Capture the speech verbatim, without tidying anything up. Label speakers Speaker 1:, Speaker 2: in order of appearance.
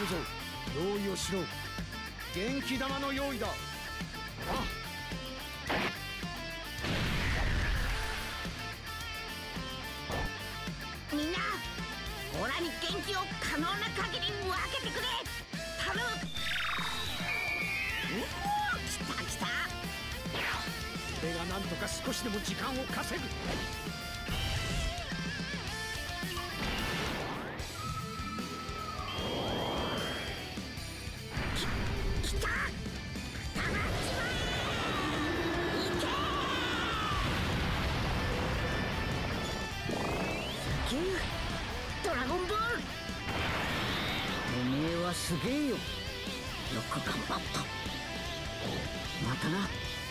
Speaker 1: るぞ。用意をしろ。元気玉の用意だ。あ
Speaker 2: みんな、オラに元気を可能な限り分けてくれ。頼む。おお、来た来た。
Speaker 1: これがなんとか少しでも時間を稼ぐ。
Speaker 2: き、来た。たまっちまえ。いけ。サキュードラゴンボール。おめえはすげえよ。よく頑張った。またな。